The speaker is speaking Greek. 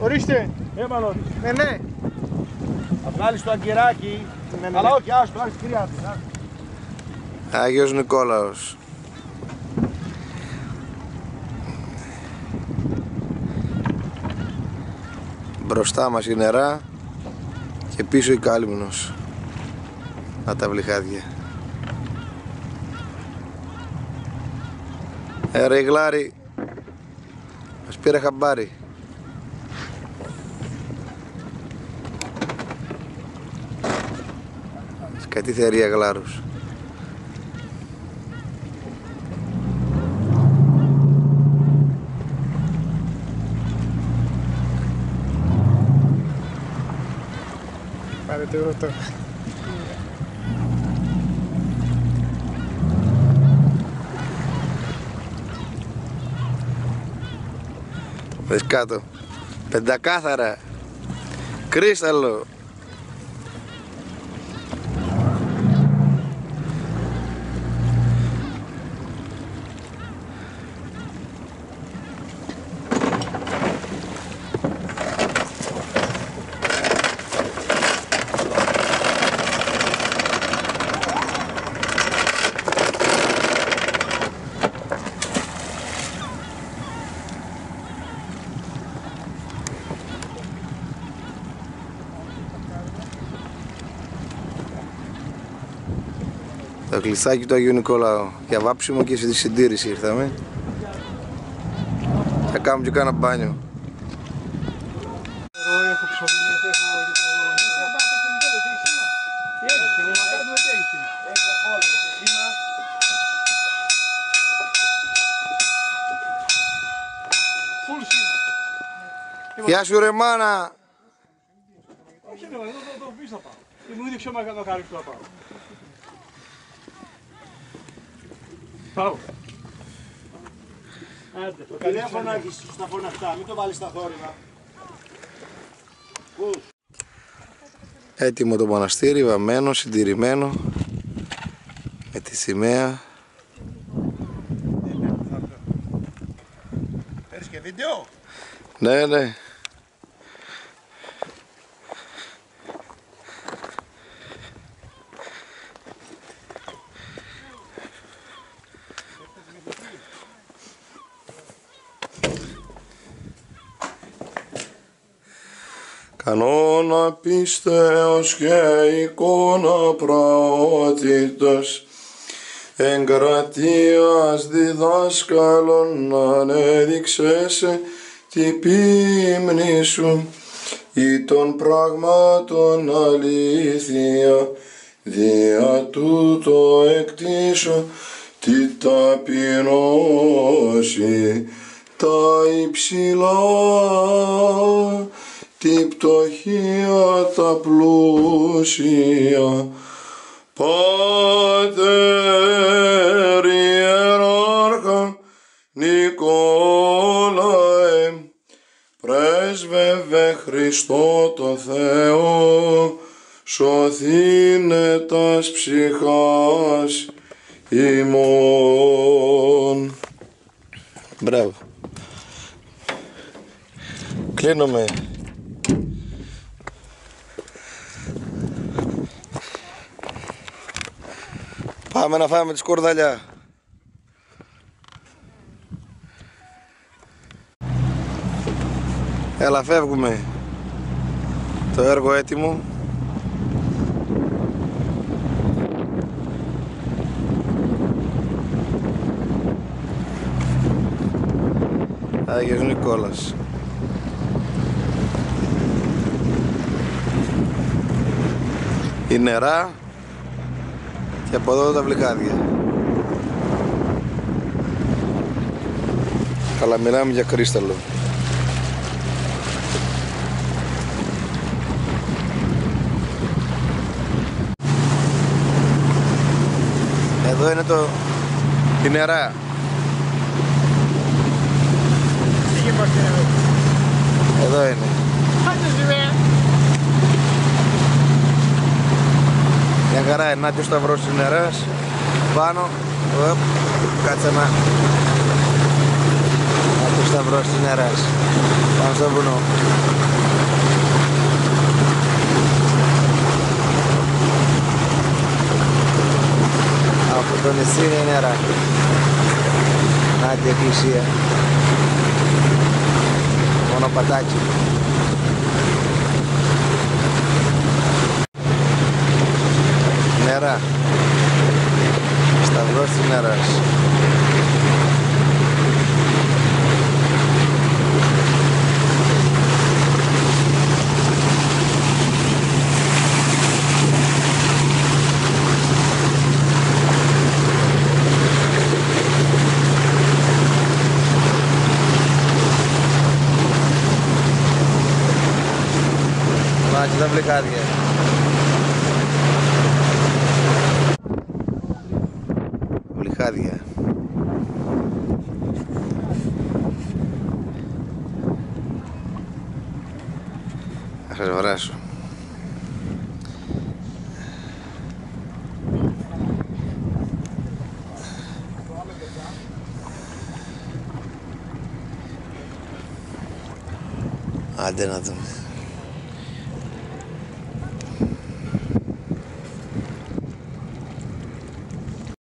Ορίστε. Έμαλον. Ναι, ναι. Θα βγάλεις το αγκυράκι. Ναι. Αλλά όχι, άστο, άστο, κυρία του. Άγιος Νικόλαος. Μπροστά μας η νερά και πίσω η Κάλυμνος. Να τα βλυχάδια. Ρε η Γλάρη μας πήρε χαμπάρι. Σκατή θερία Γλάρους. Πάρε το ρωτώ. Δες κάτω. Πεντακάθαρα. Κρίσταλο. Το κλειστάκι του Αγίου Νικόλαου. Για βάψιμο και στη συντήρηση ήρθαμε. Θα κάνουμε και κάνα μπάνιο. Γεια σου ρε μάνα! Όχι, εδώ το πίσω πάω. Μου είναι πιο μεγάλο χάρη που θα πάω. Πάω. Άντε, το τηλέφωνο έχεις στα φωναχτά, μην το βάλεις στα θόρυβα. Έτοιμο το μοναστήρι, βαμμένο, συντηρημένο, με τη σημαία. Παίρνεις και βίντεο. Ναι, ναι. Κανόνα πίστεως και εικόνα πραότητος, εγκρατείας διδάσκαλον ανέδειξες την πίμνη σου, ή των πραγμάτων αλήθεια, δια τούτο εκτίσω τη ταπεινώση τα υψηλά, τη πτωχία τα πλούσια. Πάτερ Ιεράρχα Νικόλαε, πρέσβευε Χριστό το Θεό, σωθήνε τας ψυχάς ημών. Μπράβο. Κλείνομαι. Πάμε να φάμε τη σκορδαλιά. Έλα, φεύγουμε. Το έργο έτοιμο. Άγιος Νικόλας. Η νερά και από εδώ τα βλυκάδια. Αλλά μιλάμε για κρίσταλο. Εδώ είναι η νερά. Εδώ είναι. Μια χαρά είναι, να και ο σταυρός της νεράς. Πάνω, κάτσε να Ο Σταυρός της νεράς. Πάμε στο βουνό. Από το νησί είναι η νερά. Να την εκκλησία. Μονοπατάκι. Νερά. Σταυρός της νεράς. Μάτια τα βλυκάδια. Βλυκάδια. Θα σας βράσω. Άντε να δούμε.